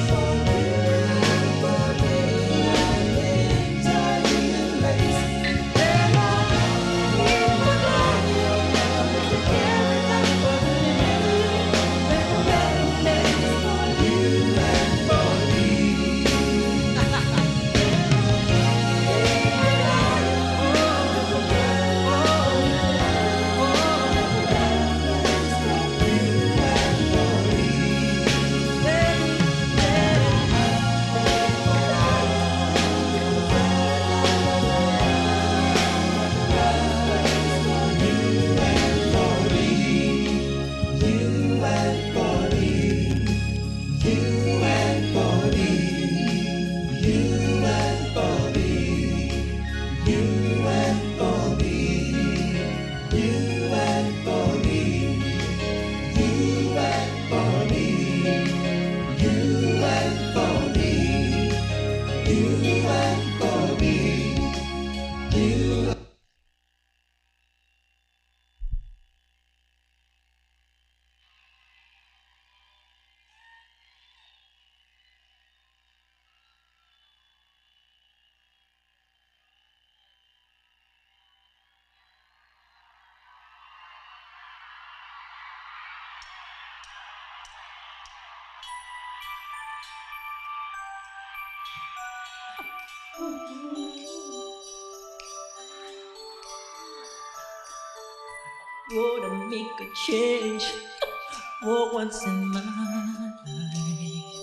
Gonna make a change for once in my life.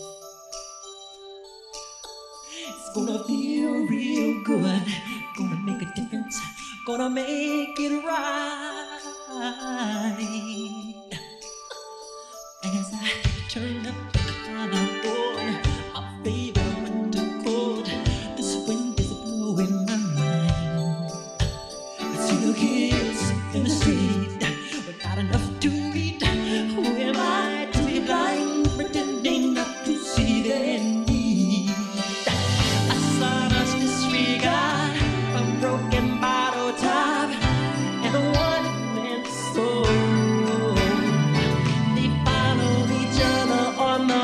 It's gonna feel real good. Gonna make a difference. Gonna make it right. As I turn up the collar on my favorite winter coat, this wind is blowing my mind. I see the kids in the street, but not enough to eat. Who am I to be blind, pretending not to see their need? I saw us disregard a broken bottle top and a one-man soul. They follow each other on the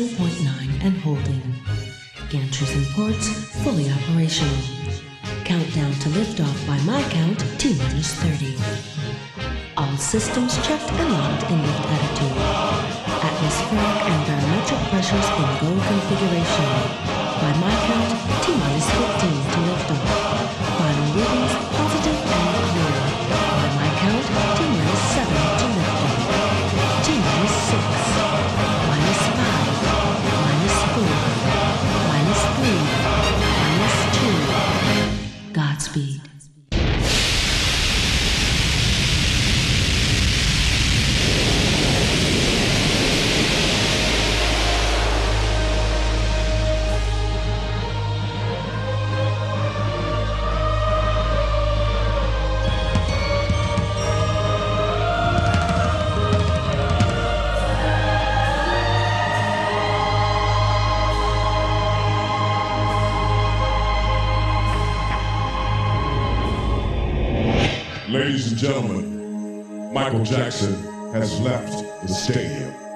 7.9 and holding. Gantries and ports fully operational. Countdown to liftoff by my count, T-minus 30. All systems checked and locked in lift attitude. Atmospheric and barometric pressures in go configuration. By my count, T-minus 15 to liftoff. Final readings positive and clear. By my count, T-minus 7 to liftoff. T-minus 6. Minus 5. Minus 4. Minus 3. Minus 2. Godspeed. Ladies and gentlemen, Michael Jackson has left the stadium.